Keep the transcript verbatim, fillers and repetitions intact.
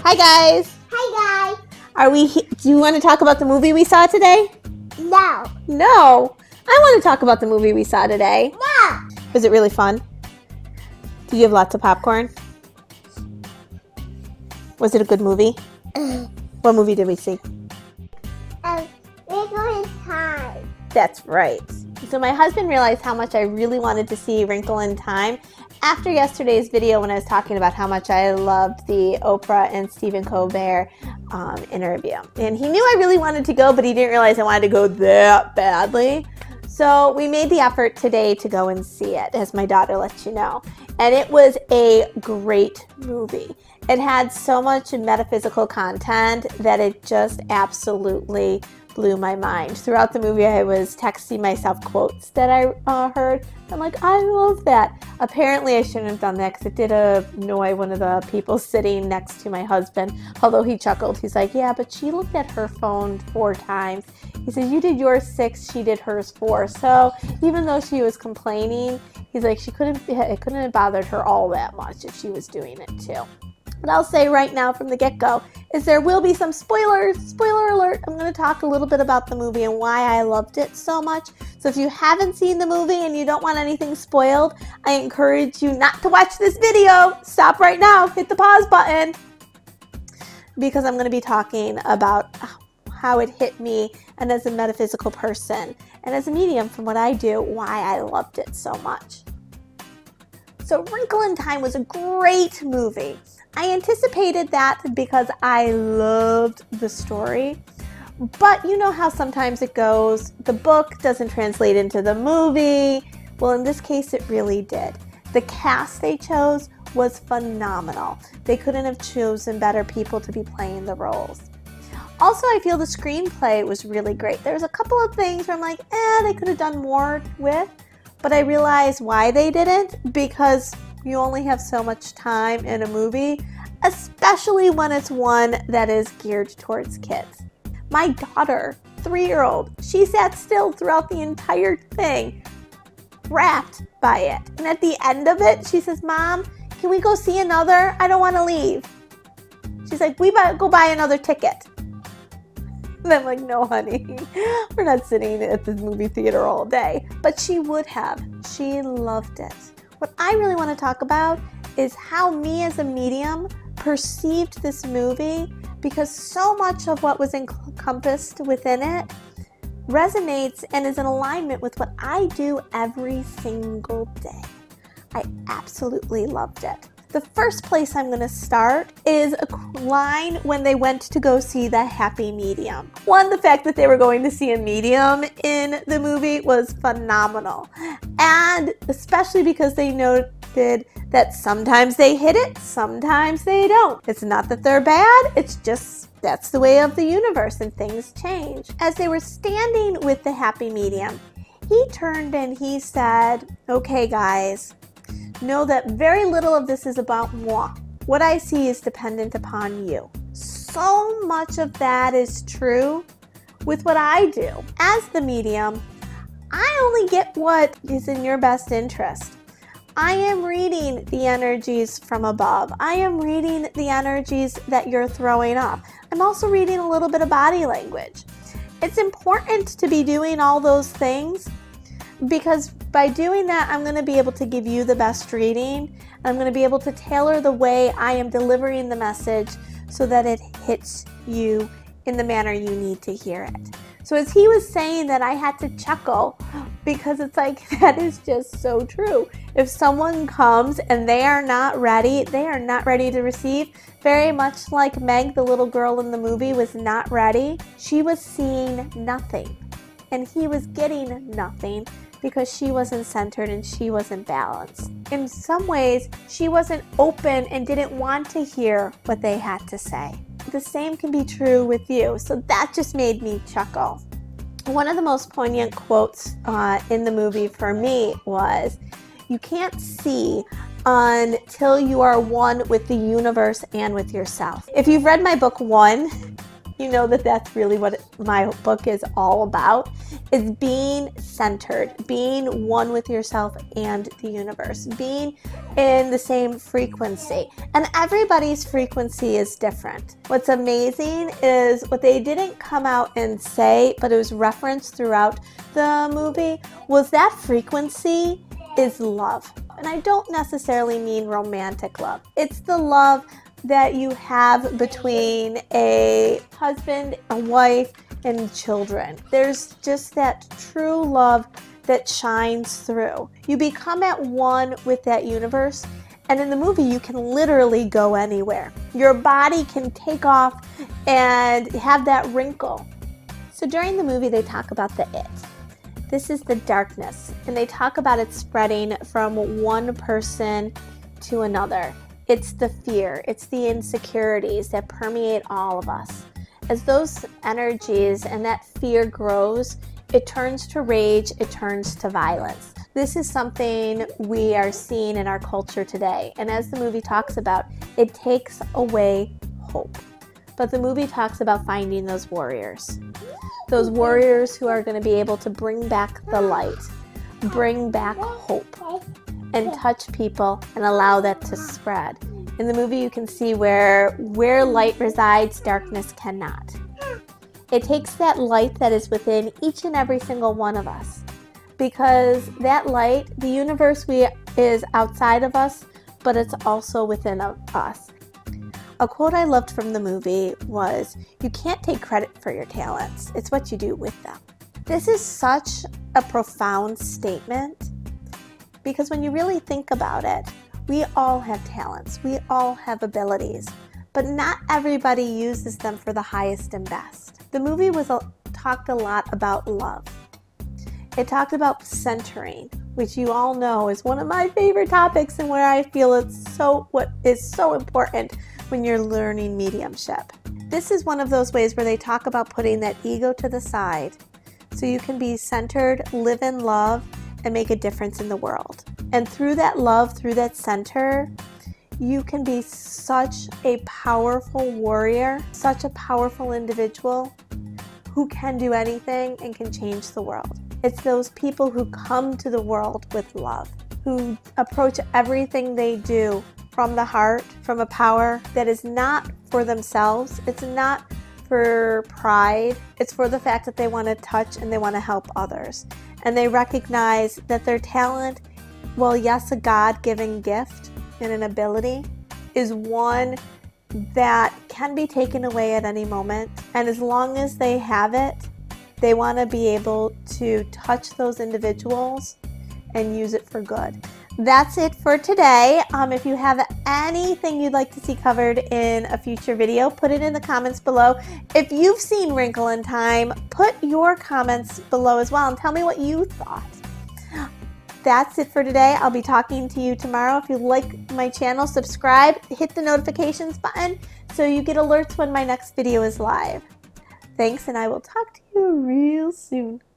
Hi guys. Hi guys. Are we? He- Do you want to talk about the movie we saw today? No. No. I want to talk about the movie we saw today. No. Was it really fun? Did you have lots of popcorn? Was it a good movie? What movie did we see? A Wrinkle in Time. That's right. So my husband realized how much I really wanted to see Wrinkle in Time after yesterday's video when I was talking about how much I loved the Oprah and Stephen Colbert um, interview. And he knew I really wanted to go, but he didn't realize I wanted to go that badly. So we made the effort today to go and see it, as my daughter lets you know. And it was a great movie. It had so much metaphysical content that it just absolutely blew my mind. Throughout the movie, I was texting myself quotes that I uh, heard. I'm like, I love that. Apparently, I shouldn't have done that because it did annoy one of the people sitting next to my husband. Although he chuckled. He's like, yeah, but she looked at her phone four times. He says, you did yours six, she did hers four. So even though she was complaining, he's like, she couldn't, it couldn't have bothered her all that much if she was doing it too. What I'll say right now from the get-go is there will be some spoilers. Spoiler alert. I'm going to talk a little bit about the movie and why I loved it so much. So if you haven't seen the movie and you don't want anything spoiled, I encourage you not to watch this video. Stop right now. Hit the pause button. Because I'm going to be talking about how it hit me and as a metaphysical person and as a medium from what I do, why I loved it so much. So Wrinkle in Time was a great movie. I anticipated that because I loved the story, but you know how sometimes it goes, the book doesn't translate into the movie. Well, in this case, it really did. The cast they chose was phenomenal. They couldn't have chosen better people to be playing the roles. Also, I feel the screenplay was really great. There's a couple of things where I'm like, eh, they could have done more with, but I realized why they didn't, because you only have so much time in a movie, especially when it's one that is geared towards kids. My daughter, three-year-old, she sat still throughout the entire thing, wrapped by it. And at the end of it, she says, Mom, can we go see another? I don't want to leave. She's like, we better go buy another ticket. And I'm like, no, honey, we're not sitting at the movie theater all day. But she would have. She loved it. What I really want to talk about is how me as a medium perceived this movie, because so much of what was encompassed within it resonates and is in alignment with what I do every single day. I absolutely loved it. The first place I'm going to start is a line when they went to go see the happy medium. One, the fact that they were going to see a medium in the movie was phenomenal. And especially because they noted that sometimes they hit it, sometimes they don't. It's not that they're bad, it's just that's the way of the universe and things change. As they were standing with the happy medium, he turned and he said, okay guys, know that very little of this is about moi. What I see is dependent upon you. So much of that is true with what I do. As the medium, I only get what is in your best interest. I am reading the energies from above. I am reading the energies that you're throwing up. I'm also reading a little bit of body language. It's important to be doing all those things, because by doing that, I'm going to be able to give you the best reading. I'm going to be able to tailor the way I am delivering the message so that it hits you in the manner you need to hear it. So as he was saying that, I had to chuckle because it's like, that is just so true. If someone comes and they are not ready, they are not ready to receive, very much like Meg, the little girl in the movie, was not ready. She was seeing nothing and he was getting nothing, because she wasn't centered and she wasn't balanced. In some ways, she wasn't open and didn't want to hear what they had to say. The same can be true with you, so that just made me chuckle. One of the most poignant quotes uh, in the movie for me was, you can't see until you are one with the universe and with yourself. If you've read my book, One, you know that that's really what my book is all about, is being centered, being one with yourself and the universe, being in the same frequency. And everybody's frequency is different. What's amazing is what they didn't come out and say, but it was referenced throughout the movie, was that frequency is love. And I don't necessarily mean romantic love. It's the love that you have between a husband, a wife, and children. There's just that true love that shines through. You become at one with that universe, and in the movie you can literally go anywhere. Your body can take off and have that wrinkle. So during the movie they talk about the it. This is the darkness, and they talk about it spreading from one person to another. It's the fear, it's the insecurities that permeate all of us. As those energies and that fear grows, it turns to rage, it turns to violence. This is something we are seeing in our culture today. And as the movie talks about, it takes away hope. But the movie talks about finding those warriors. Those warriors who are going to be able to bring back the light, bring back hope, and touch people and allow that to spread. In the movie you can see where where light resides, darkness cannot. It takes that light that is within each and every single one of us, because that light, the universe we is outside of us, but it's also within us. A quote I loved from the movie was, "You can't take credit for your talents, it's what you do with them." This is such a profound statement, because when you really think about it, we all have talents, we all have abilities, but not everybody uses them for the highest and best. The movie was a, talked a lot about love. It talked about centering, which you all know is one of my favorite topics and where I feel it's so what is so important when you're learning mediumship. This is one of those ways where they talk about putting that ego to the side so you can be centered, live in love, and make a difference in the world. And through that love, through that center, you can be such a powerful warrior, such a powerful individual who can do anything and can change the world. It's those people who come to the world with love, who approach everything they do from the heart, from a power that is not for themselves. It's not for pride. It's for the fact that they want to touch and they want to help others. And they recognize that their talent, well, yes, a God-given gift and an ability, is one that can be taken away at any moment. And as long as they have it, they want to be able to touch those individuals and use it for good. That's it for today. Um, if you have anything you'd like to see covered in a future video, put it in the comments below. If you've seen Wrinkle in Time, put your comments below as well and tell me what you thought. That's it for today. I'll be talking to you tomorrow. If you like my channel, subscribe, hit the notifications button so you get alerts when my next video is live. Thanks, and I will talk to you real soon.